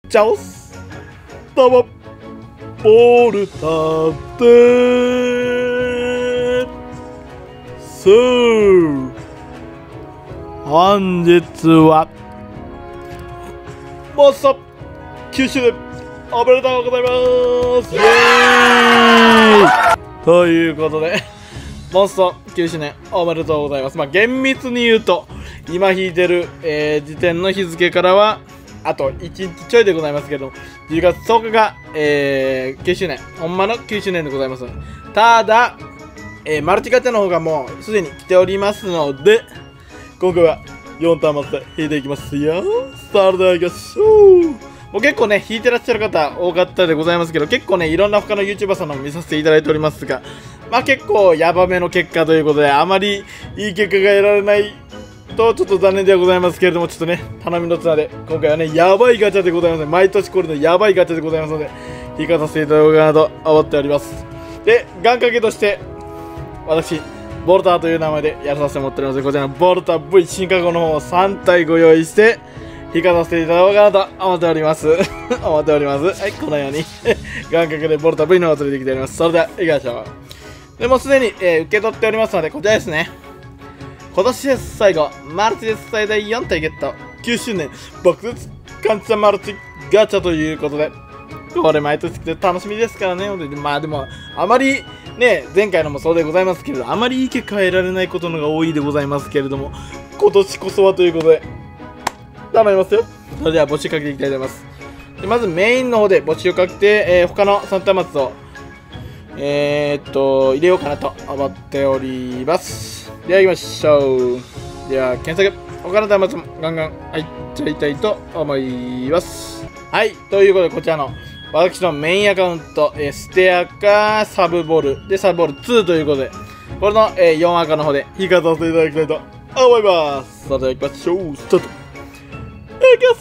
チャオスタバボルタで本日はモンスト9周年おめでとうございますイエーイということでモンスト9周年おめでとうございます。厳密に言うと今引いてる、時点の日付からはあと1日ちょいでございますけど、10月10日が、9周年、ほんまの9周年でございます。ただ、マルチガチャの方がもうすでに来ておりますので、今回は4ターンまで引いていきますよ。それではいきましょう。もう結構ね、引いてらっしゃる方多かったでございますけど、結構ね、いろんな他の YouTuber さんのも見させていただいておりますが、結構ヤバめの結果ということで、あまりいい結果が得られないとちょっと残念ではございますけれども、ちょっとね、頼みの綱で今回はね、やばいガチャでございますので、毎年これのやばいガチャでございますので、引かさせていただこうかなと思っております。で、願掛けとして私ボルターという名前でやらさせてもらっておりますので、こちらのボルター V 進化後の方を3体ご用意して引かさせていただこうかなと思っております思っております。はい、このように願掛けでボルター V の方を連れてきております。それでは行きましょう。でもすでに、受け取っておりますので、こちらですね。今年です最後、マルチです最大4体ゲット。9周年、爆裂感謝マルチガチャということで、これ毎年来て楽しみですからね。でも、あまりね、前回のもそうでございますけれど、あまりいい結果は得られないことのが多いでございますけれども、今年こそはということで、頼みますよ。それでは募集かけていきたいと思います。でまずメインの方で募集をかけて、他の3端末を入れようかなと思っております。では行きましょう。では検索、他の端末もガンガン入っちゃいたいと思います。はい、ということでこちらの私のメインアカウント、ステアかサブボールでサブボール2ということで、これの、4アカの方で引かさせていただきたいと思います。それでは行きましょう。スタート。いきます。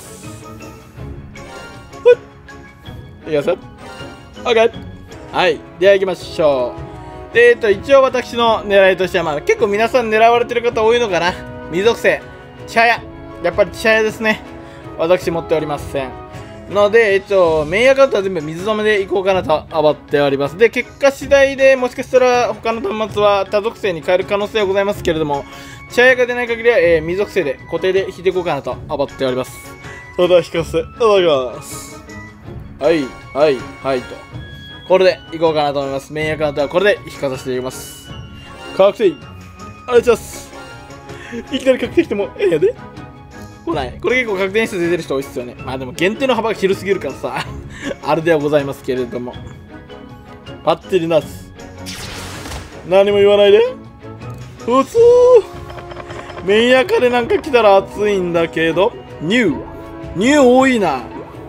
はい、いきますよ。OK。はい、では行きましょう。で、一応私の狙いとしては、結構皆さん狙われてる方多いのかな。水属性、茶屋。やっぱり茶屋ですね。私持っておりません。ので、メインアカウントは全部水染めでいこうかなと思っております。で、結果次第でもしかしたら他の端末は多属性に変える可能性はございますけれども、茶屋が出ない限りは、水属性で固定で引いていこうかなと思っております。それでは引かせていただきます。はい、はい、はいと。これでいこうかなと思います。メインアカウントはこれで引かさせていただきます。確定。ありがとうございます。いきなり確定してもええやで。来ない。これ結構確定数出てる人多いっすよね。でも限定の幅が広すぎるからさ、あれではございますけれども。バッテリーナス。何も言わないで。普通。メインアカでなんか来たら熱いんだけど。ニュー多いな。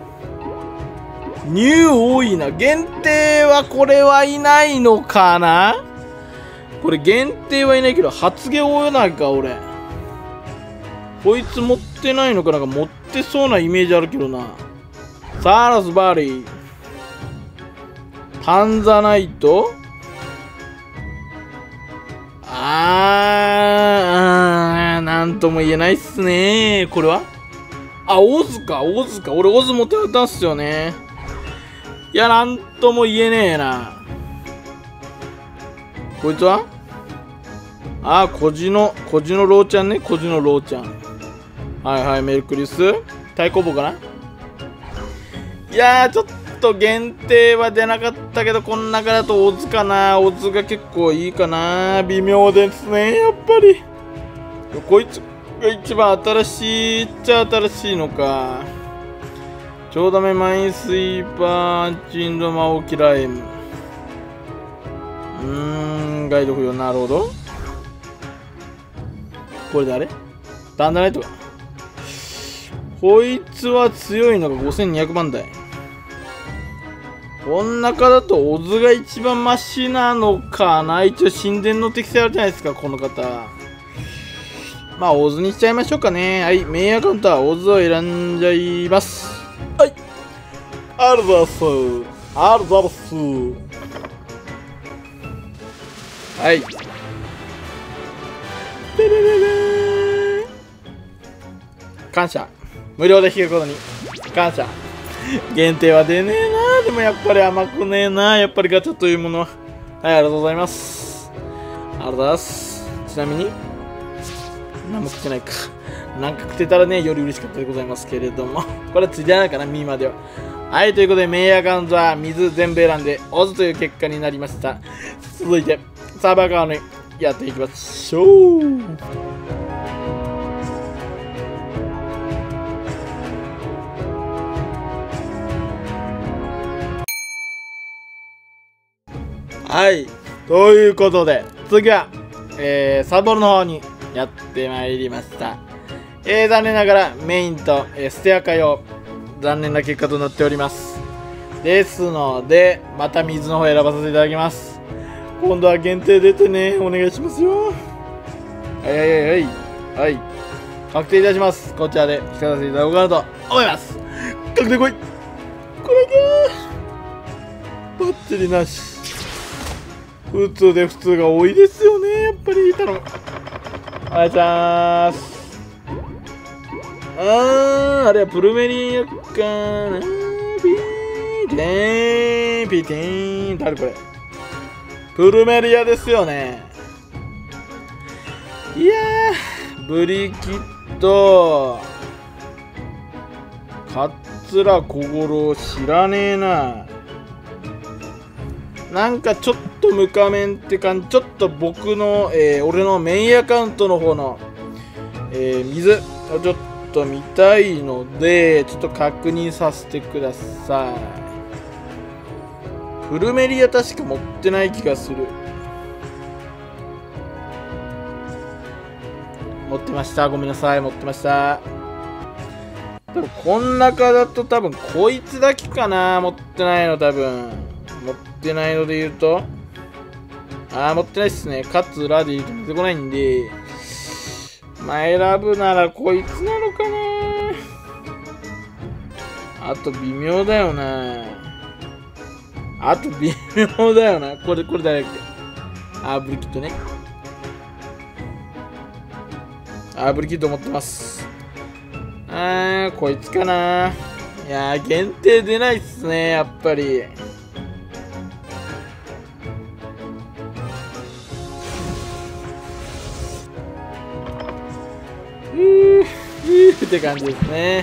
ニュー多いな。限定はこれはいないのかな。これ限定はいないけど、発言多いないか、俺。こいつ持ってないのかなんか持ってそうなイメージあるけどな。サーラスバーリー。タンザナイト。なんとも言えないっすね。これはオズか。俺オズ持ってたんすよね。いや、なんとも言えねえな。こいつはコジのローちゃんね。コジのローちゃん。はいはい、メルクリス。太鼓棒かな。いやー、ちょっと限定は出なかったけど、この中だとオズかな。オズが結構いいかな。微妙ですね、やっぱり。こいつが一番新しいっちゃ新しいのか。超ダメマインスイーパーアンチンドマオキラエム。ガイド不要。なるほど。これ誰？ダンダナイトか。こいつは強いのが5200番台。こん中だとオズが一番マシなのかな。一応神殿の適性あるじゃないですか、この方。オズにしちゃいましょうかね。はい、メインアカウントはオズを選んじゃいます。はい。ありがとうございます。ありがとうございます。はい。感謝。無料で引くことに感謝。 限定は出ねえな。でもやっぱり甘くねえな。やっぱりガチャというものは。はい、ありがとうございます。ありがとうございます。ちなみに、何も食ってないか。なんか食ってたらね、より嬉しかったでございますけれども。これはついてないかな、ミーまでは。はい、ということで、メインアカウントは水全部選んで、オズという結果になりました。続いて、サーバー側にやっていきましょう。はい、ということで、次は、サボルの方にやってまいりました。残念ながらメインと、ステア会を残念な結果となっております。ですので、また水の方選ばさせていただきます。今度は限定出てね、お願いしますよ。はいはいはいはい。はい。確定いたします。こちらで引かせていただこうかなと思います。確定来い。これかー。バッテリーなし。普通で普通が多いですよね。やっぱり頼む。お願いします。あれはプルメリアかな。ピーティーン。誰これ。プルメリアですよね。いやー、ブリキッド、カツラ小五郎知らねえな。なんかちょっと無仮面って感じ。ちょっと僕の、俺のメインアカウントの方の、水をちょっと見たいので、ちょっと確認させてください。フルメリア確か持ってない気がする。持ってました。ごめんなさい。持ってました。でもこん中だと多分こいつだけかな。持ってないの多分。持ってないので言うと。持ってないっすね。カツラで言うと出てこないんで。まあ選ぶならこいつなのかな。あと微妙だよな。あと微妙だよな。これ誰だっけ。ブリキッドね。ブリキッド持ってます。こいつかな。いやー、限定出ないっすね、やっぱり。って感じですね。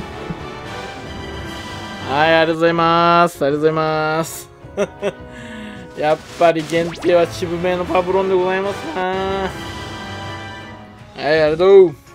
はい、ありがとうございます。ありがとうございます。やっぱり限定は渋めのパブロンでございますな。はい、ありがとう。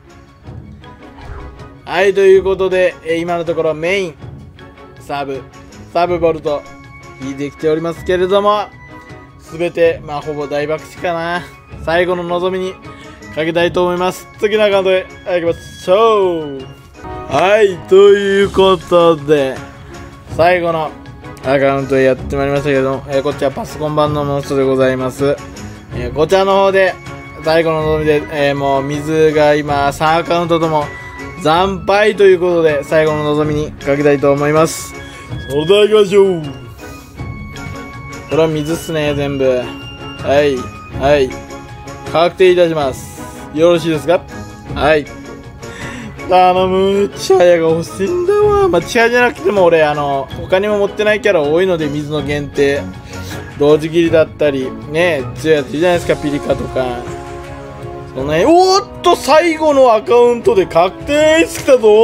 はい、ということで、今のところメイン、サブボルト、引いてきておりますけれども、すべて、まあ、ほぼ大爆死かな。最後の望みにかけたいと思います。次のアカウントへ行きましょう。はい、ということで、最後のアカウントへやってまいりましたけども、こっちはパソコン版のモンストでございます。こちらの方で、最後の望みで、もう水が今3アカウントとも惨敗ということで、最後の望みにかけたいと思います。それでは行きましょう。これは水っすね、全部。はい、はい。確定いたします。よろしいですか？はい。頼む。チハヤが欲しいんだわ。まあ、チハヤじゃなくても俺、他にも持ってないキャラ多いので、水の限定。同時切りだったり、ね、強いやついるじゃないですか、ピリカとか。その辺、おーっと、最後のアカウントで確定してきたぞ。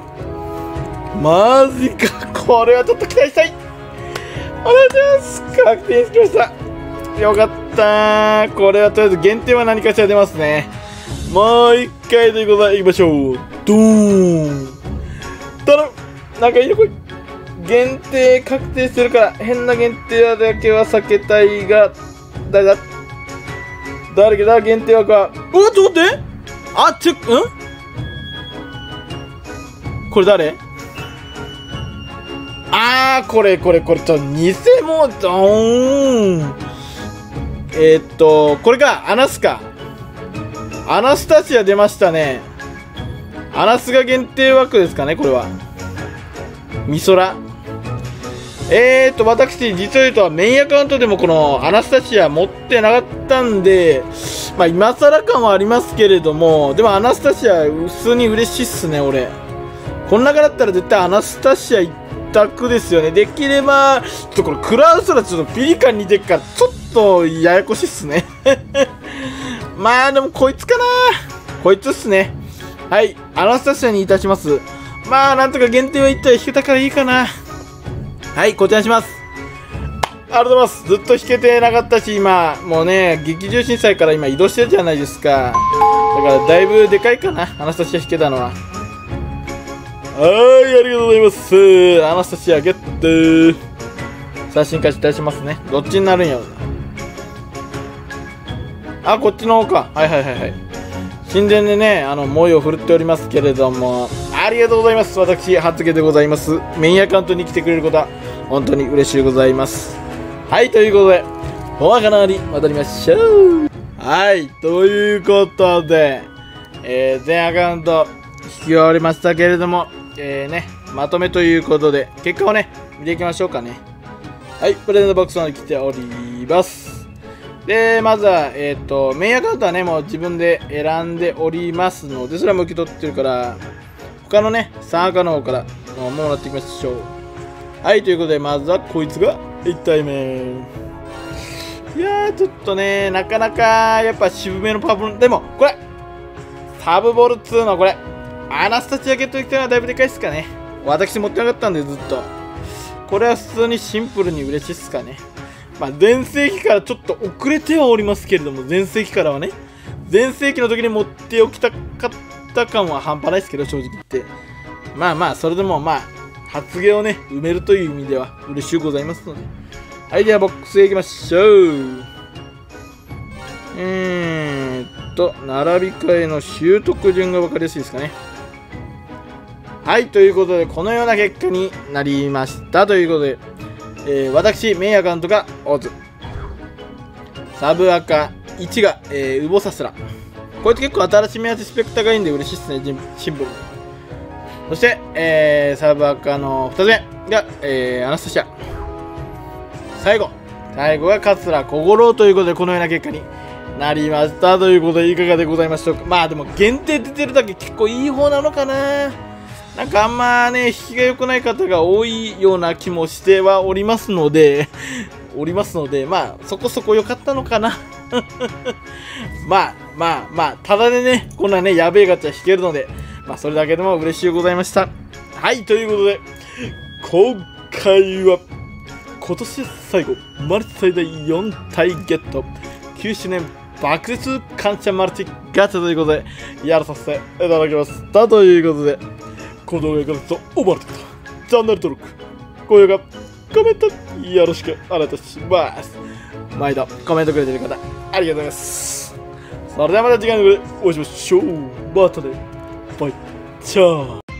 マジか。これはちょっと期待したい。お願いします。確定してきました。よかったー。これはとりあえず限定は何かしら出ますね。もう一回ということでいきましょう。ドーン。頼む。なんかいいのこい。限定確定してるから変な限定だけは避けたいが、誰だ限定枠は。うわ、ちょっと待って。これ誰？これ、偽物ドーン。これか、アナスか。アナスタシア出ましたね。アナスが限定枠ですかね、これは。ミソラ。私、実を言うとメインアカウントでもこのアナスタシア持ってなかったんで、まあ今更感はありますけれども、でもアナスタシア普通に嬉しいっすね、俺。 この中だったら絶対アナスタシア一択ですよね。できれば、ちょっとこのクラウスラちょっとピリカに似てっから、ちょっとややこしいっすね。まあでもこいつかな。こいつっすね。はい、アナスタシアにいたします。まあなんとか限定は1体引けたからいいかな。はい、こちらにします。ありがとうございます。ずっと引けてなかったし、今、もうね、劇場審査から今移動してるじゃないですか。だからだいぶでかいかな、アナスタシア引けたのは。はい、ありがとうございます。アナスタシアゲット。さあ、進化いたしますね。どっちになるんやろな。あ、こっちの方か。はいはいはいはい。神殿でね、猛威を振るっておりますけれども、ありがとうございます。私、初毛でございます。メインアカウントに来てくれることは、本当に嬉しいございます。はい、ということで、お別れのり戻りましょう。はい、ということで、全アカウント引き終わりましたけれども、まとめということで、結果をね、見ていきましょうかね。はい、プレゼントボックスまで来ております。で、まずは、メインアカウントはね、もう自分で選んでおりますので、それはもう受け取ってるから、他のね、3赤の方からもらっていきましょう。はい、ということで、まずはこいつが1体目。いやー、ちょっとね、なかなか、やっぱ渋めのパブル、でも、これ、サブボール2のこれ、アナスタチアゲットできたのはだいぶでかいっすかね。私持ってなかったんで、ずっと。これは普通にシンプルに嬉しいっすかね。まあ、前世紀からちょっと遅れてはおりますけれども、前世紀からはね、前世紀の時に持っておきたかった感は半端ないですけど、正直言って。まあまあ、それでもまあ、発言をね、埋めるという意味では嬉しゅうございますので。はい、ではボックスへ行きましょう。並び替えの習得順が分かりやすいですかね。はい、ということで、このような結果になりましたということで、私、メインアカウントがオズ。サブアカ1が、ウボサスラ。こいつ結構新しめやつスペクターがいいんで嬉しいですね、シンプルに。そして、サブアカの2つ目が、アナスタシア。最後が桂小五郎ということで、このような結果になりましたということで、いかがでございましょうか。まあでも限定出てるだけ結構いい方なのかな。なんかあんまね、引きが良くない方が多いような気もしてはおりますのでまあそこそこ良かったのかな。まあただでね、こんなねやべえガチャ引けるので、まあそれだけでも嬉しいございました。はい、ということで今回は今年最後マルチ最大4体ゲット9周年爆裂感謝マルチガチャということでやらさせていただきましたということで、この動画が良かったと思われた方、チャンネル登録、高評価、コメントよろしくお願いいたします。毎度コメントくれてる方ありがとうございます。それではまた次回の動画でお会いしましょう。またね、バイチャー。